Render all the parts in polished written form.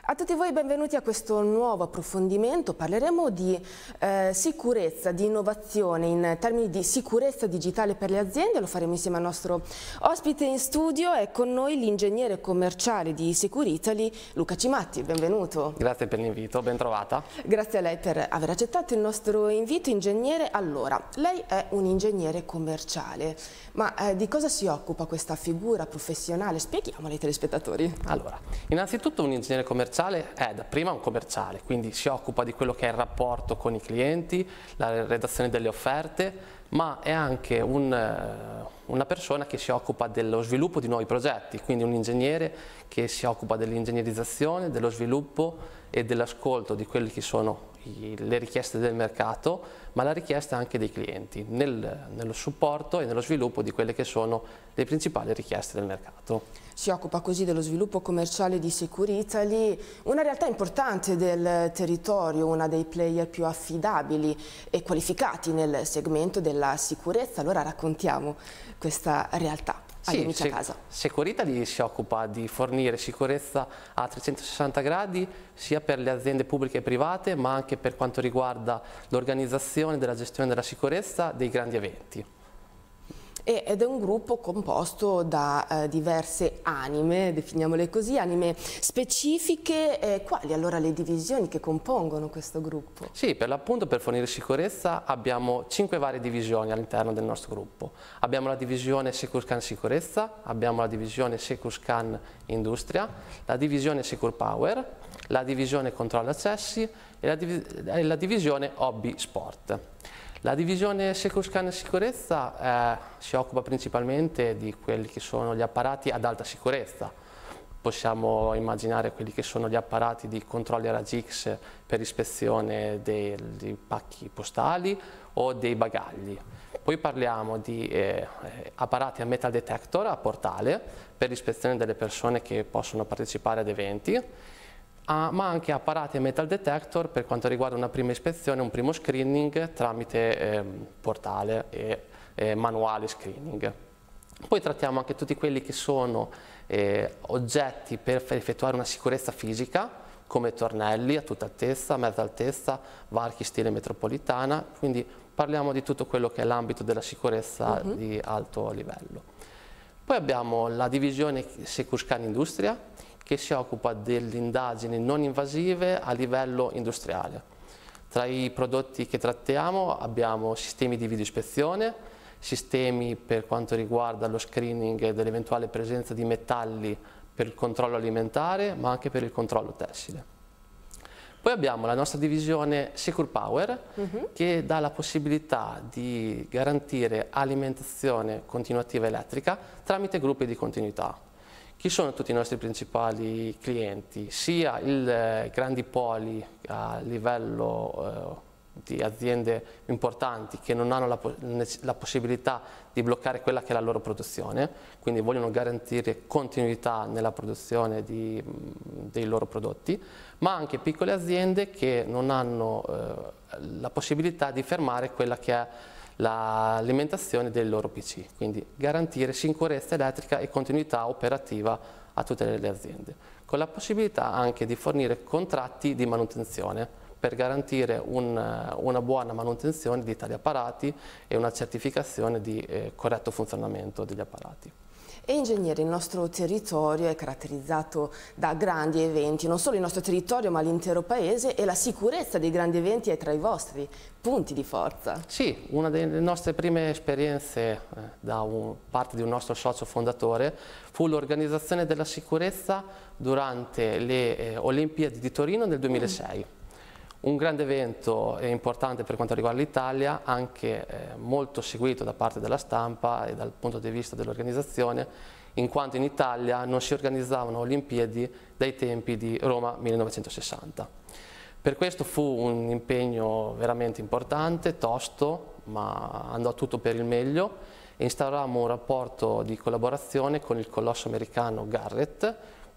A tutti voi benvenuti a questo nuovo approfondimento. Parleremo di sicurezza, di innovazione in termini di sicurezza digitale per le aziende. Lo faremo insieme al nostro ospite in studio. È con noi l'ingegnere commerciale di Securitali, Luca Cimatti. Benvenuto. Grazie per l'invito, ben trovata. Grazie a lei per aver accettato il nostro invito, ingegnere. Allora, lei è un ingegnere commerciale, ma di cosa si occupa questa figura professionale? Spieghiamolo ai telespettatori. Allora, innanzitutto un ingegnere commerciale è dapprima un commerciale, quindi si occupa di quello che è il rapporto con i clienti, la redazione delle offerte, ma è anche una persona che si occupa dello sviluppo di nuovi progetti, quindi un ingegnere che si occupa dell'ingegnerizzazione, dello sviluppo e dell'ascolto di quelle che sono le richieste del mercato, ma la richiesta anche dei clienti, nello supporto e nello sviluppo di quelle che sono le principali richieste del mercato. Si occupa così dello sviluppo commerciale di Securitali, una realtà importante del territorio, una dei player più affidabili e qualificati nel segmento della sicurezza. Allora raccontiamo questa realtà agli amici a casa. Securitali si occupa di fornire sicurezza a 360 gradi sia per le aziende pubbliche e private, ma anche per quanto riguarda l'organizzazione della gestione della sicurezza dei grandi eventi. Ed è un gruppo composto da diverse anime, definiamole così, anime specifiche. Quali allora le divisioni che compongono questo gruppo? Sì, per l'appunto per fornire sicurezza abbiamo 5 varie divisioni all'interno del nostro gruppo. Abbiamo la divisione Securscan Sicurezza, abbiamo la divisione Securscan Industria, la divisione Secure Power, la divisione Controllo Accessi e la divisione Hobby Sport. La divisione Securscan Sicurezza si occupa principalmente di quelli che sono gli apparati ad alta sicurezza. Possiamo immaginare quelli che sono gli apparati di controlli a raggi X per ispezione dei pacchi postali o dei bagagli. Poi parliamo di apparati a metal detector a portale per l'ispezione delle persone che possono partecipare ad eventi, ma anche apparati a metal detector per quanto riguarda una prima ispezione, un primo screening tramite portale e manuale screening. Poi trattiamo anche tutti quelli che sono oggetti per effettuare una sicurezza fisica, come tornelli a tutta altezza, mezza altezza, varchi stile metropolitana, quindi parliamo di tutto quello che è l'ambito della sicurezza di alto livello. Poi abbiamo la divisione Securscan Industria, che si occupa delle indagini non invasive a livello industriale. Tra i prodotti che trattiamo abbiamo sistemi di videoispezione, sistemi per quanto riguarda lo screening dell'eventuale presenza di metalli per il controllo alimentare, ma anche per il controllo tessile. Poi abbiamo la nostra divisione Secure Power, che dà la possibilità di garantire alimentazione continuativa elettrica tramite gruppi di continuità. Chi sono tutti i nostri principali clienti? Sia i grandi poli a livello di aziende importanti che non hanno la possibilità di bloccare quella che è la loro produzione, quindi vogliono garantire continuità nella produzione dei loro prodotti, ma anche piccole aziende che non hanno la possibilità di fermare quella che è l'alimentazione del loro PC, quindi garantire sicurezza elettrica e continuità operativa a tutte le aziende, con la possibilità anche di fornire contratti di manutenzione per garantire una buona manutenzione di tali apparati e una certificazione di corretto funzionamento degli apparati. E ingegnere, il nostro territorio è caratterizzato da grandi eventi, non solo il nostro territorio ma l'intero paese, e la sicurezza dei grandi eventi è tra i vostri punti di forza. Sì, una delle nostre prime esperienze parte di un nostro socio fondatore fu l'organizzazione della sicurezza durante le Olimpiadi di Torino nel 2006. Un grande evento importante per quanto riguarda l'Italia, anche molto seguito da parte della stampa e dal punto di vista dell'organizzazione, in quanto in Italia non si organizzavano Olimpiadi dai tempi di Roma 1960. Per questo fu un impegno veramente importante, tosto, ma andò tutto per il meglio, e instaurammo un rapporto di collaborazione con il colosso americano Garrett,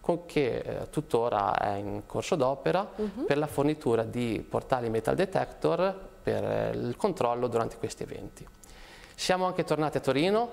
che tuttora è in corso d'opera per la fornitura di portali metal detector per il controllo durante questi eventi. Siamo anche tornati a Torino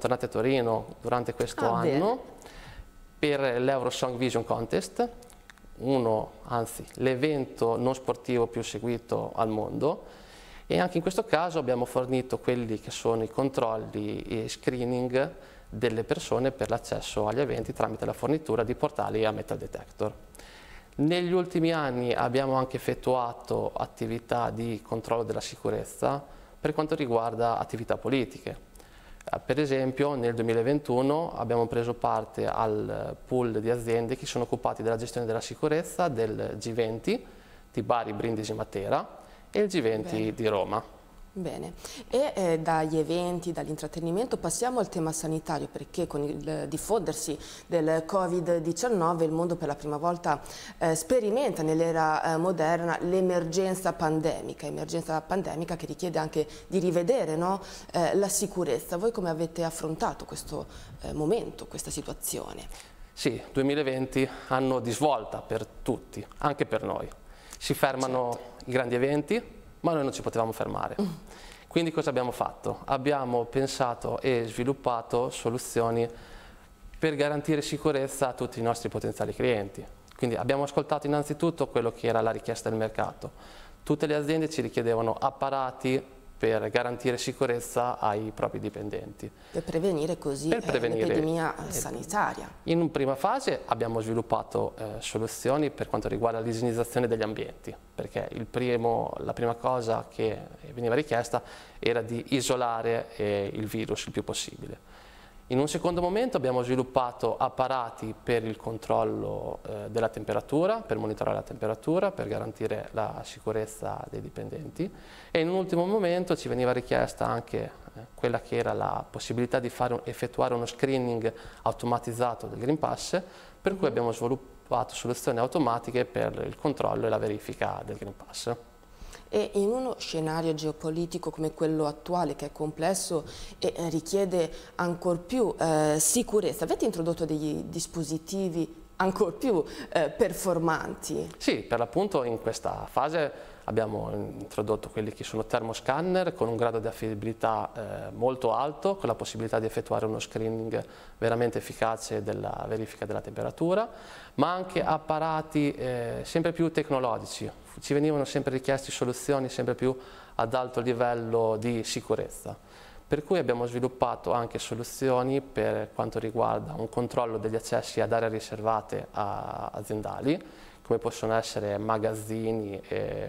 durante questo anno per l'Eurosong Vision Contest, anzi l'evento non sportivo più seguito al mondo, e anche in questo caso abbiamo fornito quelli che sono i controlli e screening delle persone per l'accesso agli eventi tramite la fornitura di portali a metal detector. Negli ultimi anni abbiamo anche effettuato attività di controllo della sicurezza per quanto riguarda attività politiche. Per esempio nel 2021 abbiamo preso parte al pool di aziende che sono occupati della gestione della sicurezza del G20 di Bari, Brindisi, Matera e il G20 Bene. di Roma. Bene, e dagli eventi, dall'intrattenimento passiamo al tema sanitario, perché con il diffondersi del Covid-19 il mondo per la prima volta sperimenta nell'era moderna l'emergenza pandemica che richiede anche di rivedere, no, la sicurezza. Voi come avete affrontato questo momento, questa situazione? Sì, 2020 anno di svolta per tutti, anche per noi. Si fermano i grandi eventi, ma noi non ci potevamo fermare. Quindi cosa abbiamo fatto? Abbiamo pensato e sviluppato soluzioni per garantire sicurezza a tutti i nostri potenziali clienti. Quindi abbiamo ascoltato innanzitutto quello che era la richiesta del mercato. Tutte le aziende ci richiedevano apparati per garantire sicurezza ai propri dipendenti. Per prevenire così l'epidemia sanitaria. In una prima fase abbiamo sviluppato soluzioni per quanto riguarda l'igienizzazione degli ambienti, perché la prima cosa che veniva richiesta era di isolare il virus il più possibile. In un secondo momento abbiamo sviluppato apparati per il controllo della temperatura, per monitorare la temperatura, per garantire la sicurezza dei dipendenti, e in un ultimo momento ci veniva richiesta anche quella che era la possibilità di effettuare uno screening automatizzato del Green Pass, per cui abbiamo sviluppato soluzioni automatiche per il controllo e la verifica del Green Pass. E in uno scenario geopolitico come quello attuale, che è complesso e richiede ancor più sicurezza, avete introdotto degli dispositivi ancor più performanti? Sì, per l'appunto in questa fase abbiamo introdotto quelli che sono termoscanner con un grado di affidabilità molto alto, con la possibilità di effettuare uno screening veramente efficace della verifica della temperatura, ma anche apparati sempre più tecnologici. Ci venivano sempre richieste soluzioni sempre più ad alto livello di sicurezza, per cui abbiamo sviluppato anche soluzioni per quanto riguarda un controllo degli accessi ad aree riservate aziendali, come possono essere magazzini,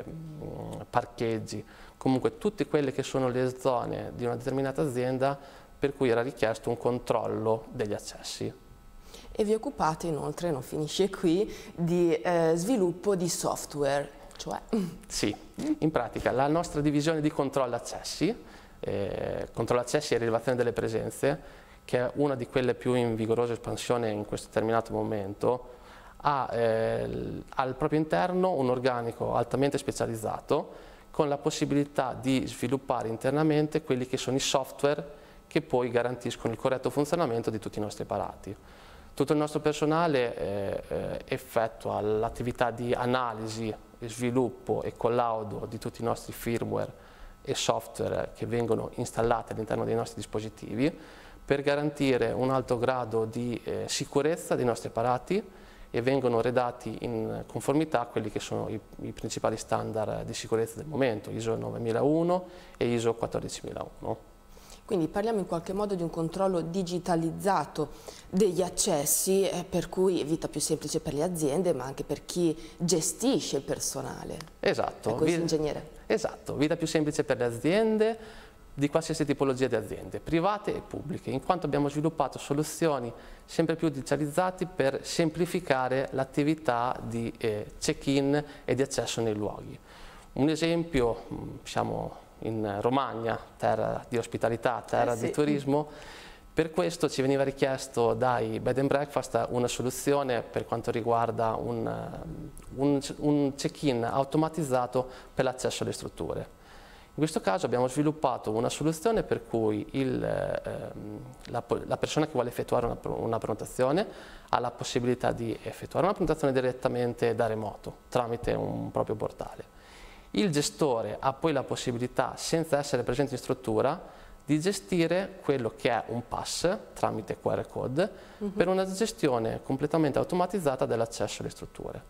parcheggi, comunque tutte quelle che sono le zone di una determinata azienda per cui era richiesto un controllo degli accessi. E vi occupate inoltre, non finisce qui, di sviluppo di software, cioè? Sì, in pratica la nostra divisione di controllo accessi e rilevazione delle presenze, che è una di quelle più in vigorosa espansione in questo determinato momento, ha al proprio interno un organico altamente specializzato con la possibilità di sviluppare internamente quelli che sono i software che poi garantiscono il corretto funzionamento di tutti i nostri apparati. Tutto il nostro personale effettua l'attività di analisi, sviluppo e collaudo di tutti i nostri firmware e software che vengono installati all'interno dei nostri dispositivi per garantire un alto grado di sicurezza dei nostri apparati, e vengono redatti in conformità a quelli che sono i principali standard di sicurezza del momento, ISO 9001 e ISO 14001. Quindi parliamo in qualche modo di un controllo digitalizzato degli accessi, per cui vita più semplice per le aziende, ma anche per chi gestisce il personale. Esatto. È così, ingegnere? Esatto, vita più semplice per le aziende, di qualsiasi tipologia di aziende, private e pubbliche, in quanto abbiamo sviluppato soluzioni sempre più digitalizzate per semplificare l'attività di check-in e di accesso nei luoghi. Un esempio, siamo in Romagna, terra di ospitalità, terra di turismo, per questo ci veniva richiesto dai bed and breakfast una soluzione per quanto riguarda un check-in automatizzato per l'accesso alle strutture. In questo caso abbiamo sviluppato una soluzione per cui la persona che vuole effettuare una prenotazione ha la possibilità di effettuare una prenotazione direttamente da remoto, tramite un proprio portale. Il gestore ha poi la possibilità, senza essere presente in struttura, di gestire quello che è un pass tramite QR code per una gestione completamente automatizzata dell'accesso alle strutture.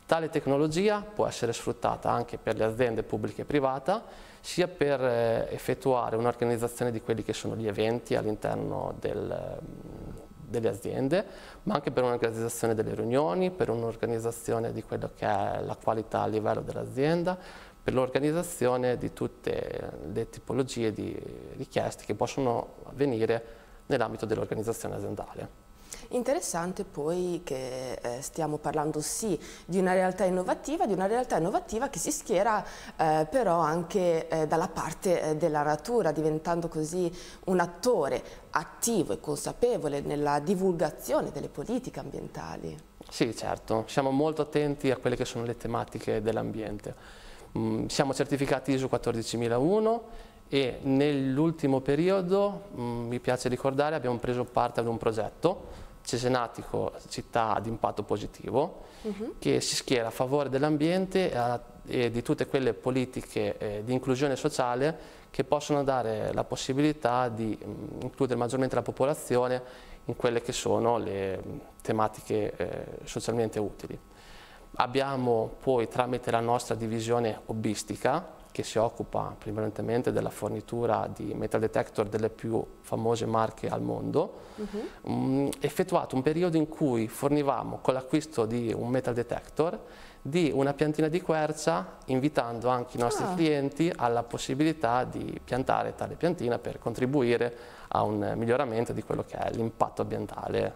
Tale tecnologia può essere sfruttata anche per le aziende pubbliche e private, sia per effettuare un'organizzazione di quelli che sono gli eventi all'interno delle aziende, ma anche per un'organizzazione delle riunioni, per un'organizzazione di quello che è la qualità a livello dell'azienda, per l'organizzazione di tutte le tipologie di richieste che possono avvenire nell'ambito dell'organizzazione aziendale. Interessante poi che stiamo parlando sì di una realtà innovativa che si schiera però anche dalla parte della natura, diventando così un attore attivo e consapevole nella divulgazione delle politiche ambientali. Sì, certo, siamo molto attenti a quelle che sono le tematiche dell'ambiente. Siamo certificati ISO 14001 e nell'ultimo periodo, mi piace ricordare, abbiamo preso parte ad un progetto Cesenatico Città ad impatto positivo, che si schiera a favore dell'ambiente e di tutte quelle politiche di inclusione sociale che possono dare la possibilità di includere maggiormente la popolazione in quelle che sono le tematiche socialmente utili. Abbiamo poi, tramite la nostra divisione hobbistica, che si occupa prevalentemente della fornitura di metal detector delle più famose marche al mondo, effettuato un periodo in cui fornivamo, con l'acquisto di un metal detector, di una piantina di quercia, invitando anche i nostri clienti alla possibilità di piantare tale piantina per contribuire a un miglioramento di quello che è l'impatto ambientale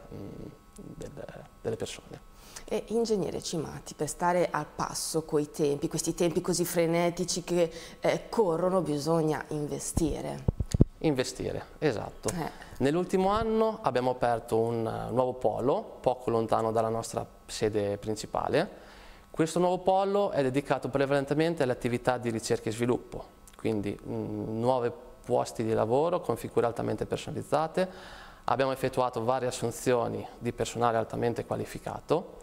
delle persone. E ingegnere Cimati, per stare al passo coi tempi, questi tempi così frenetici che corrono, bisogna investire. Investire, esatto. Nell'ultimo anno abbiamo aperto un nuovo polo, poco lontano dalla nostra sede principale. Questo nuovo polo è dedicato prevalentemente alle attività di ricerca e sviluppo, quindi nuovi posti di lavoro con figure altamente personalizzate. Abbiamo effettuato varie assunzioni di personale altamente qualificato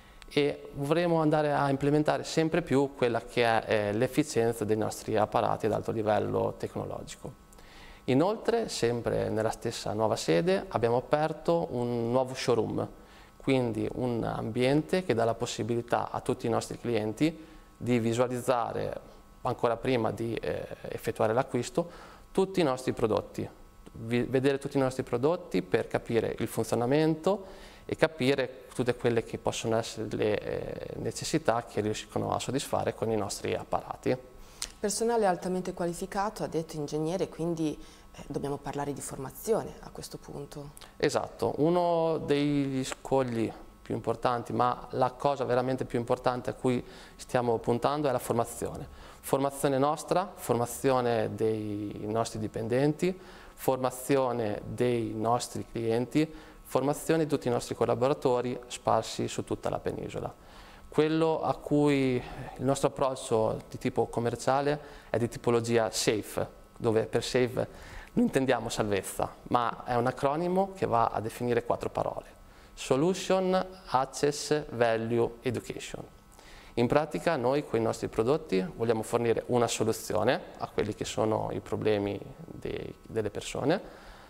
e vorremmo andare a implementare sempre più quella che è l'efficienza dei nostri apparati ad alto livello tecnologico. Inoltre, sempre nella stessa nuova sede, abbiamo aperto un nuovo showroom, quindi un ambiente che dà la possibilità a tutti i nostri clienti di visualizzare, ancora prima di effettuare l'acquisto, tutti i nostri prodotti, vedere tutti i nostri prodotti per capire il funzionamento e capire tutte quelle che possono essere le necessità che riescono a soddisfare con i nostri apparati. Personale altamente qualificato, ha detto ingegnere, quindi dobbiamo parlare di formazione a questo punto. Esatto, uno degli scogli più importanti, ma la cosa veramente più importante a cui stiamo puntando è la formazione. Formazione nostra, formazione dei nostri dipendenti, formazione dei nostri clienti, formazione di tutti i nostri collaboratori sparsi su tutta la penisola. Quello a cui il nostro approccio di tipo commerciale è di tipologia SAFE, dove per SAFE non intendiamo salvezza, ma è un acronimo che va a definire 4 parole: Solution, Access, Value, Education. In pratica noi con i nostri prodotti vogliamo fornire una soluzione a quelli che sono i problemi delle persone,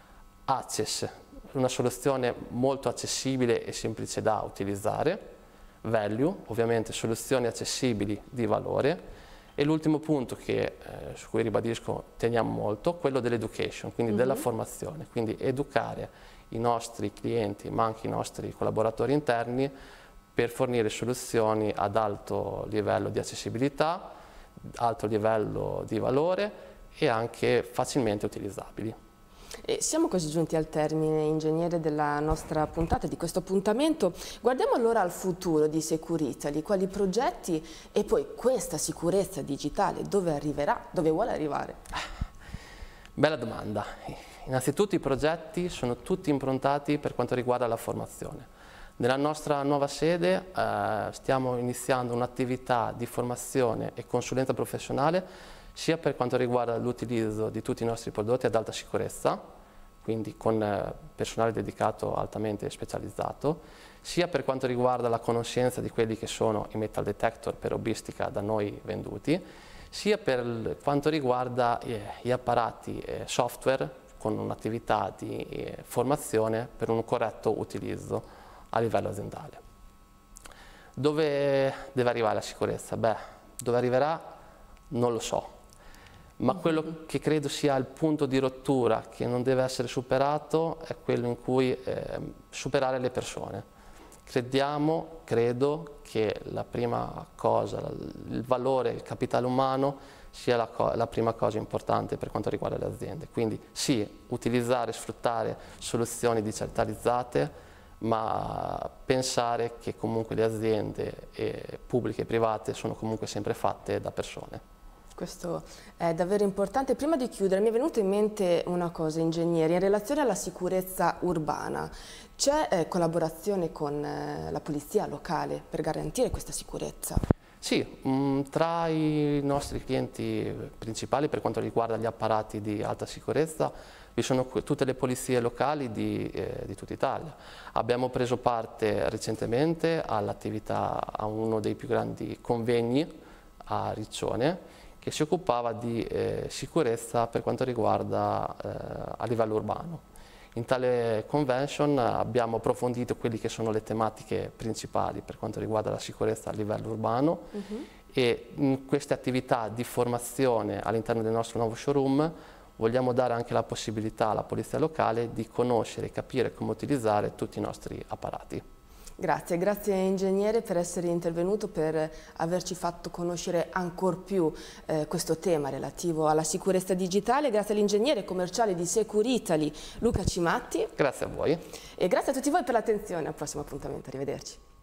Access, una soluzione molto accessibile e semplice da utilizzare, Value, ovviamente soluzioni accessibili di valore, e l'ultimo punto su cui ribadisco teniamo molto, quello dell'education, quindi della formazione, quindi educare i nostri clienti ma anche i nostri collaboratori interni per fornire soluzioni ad alto livello di accessibilità, alto livello di valore e anche facilmente utilizzabili. E siamo così giunti al termine, ingegnere, della nostra puntata, di questo appuntamento. Guardiamo allora al futuro di Securitaly, quali progetti e poi questa sicurezza digitale dove arriverà, dove vuole arrivare? Bella domanda. Innanzitutto i progetti sono tutti improntati per quanto riguarda la formazione. Nella nostra nuova sede stiamo iniziando un'attività di formazione e consulenza professionale sia per quanto riguarda l'utilizzo di tutti i nostri prodotti ad alta sicurezza, quindi con personale dedicato altamente specializzato, sia per quanto riguarda la conoscenza di quelli che sono i metal detector per hobbistica da noi venduti, sia per quanto riguarda gli apparati software con un'attività di formazione per un corretto utilizzo a livello aziendale. Dove deve arrivare la sicurezza? Beh, dove arriverà non lo so, ma quello che credo sia il punto di rottura che non deve essere superato è quello in cui superare le persone. Credo che la prima cosa, il valore, il capitale umano sia la prima cosa importante per quanto riguarda le aziende. Quindi sì, utilizzare e sfruttare soluzioni digitalizzate, ma pensare che comunque le aziende pubbliche e private sono comunque sempre fatte da persone. Questo è davvero importante. Prima di chiudere mi è venuta in mente una cosa, ingegneri, in relazione alla sicurezza urbana. C'è collaborazione con la polizia locale per garantire questa sicurezza? Sì, tra i nostri clienti principali per quanto riguarda gli apparati di alta sicurezza vi sono tutte le polizie locali di tutta Italia. Abbiamo preso parte recentemente all'attività a uno dei più grandi convegni a Riccione che si occupava di sicurezza per quanto riguarda a livello urbano. In tale convention abbiamo approfondito quelle che sono le tematiche principali per quanto riguarda la sicurezza a livello urbano e in queste attività di formazione all'interno del nostro nuovo showroom vogliamo dare anche la possibilità alla polizia locale di conoscere e capire come utilizzare tutti i nostri apparati. Grazie ingegnere per essere intervenuto, per averci fatto conoscere ancor più questo tema relativo alla sicurezza digitale. Grazie all'ingegnere commerciale di Securitaly Luca Cimatti. Grazie a voi. E grazie a tutti voi per l'attenzione, al prossimo appuntamento, arrivederci.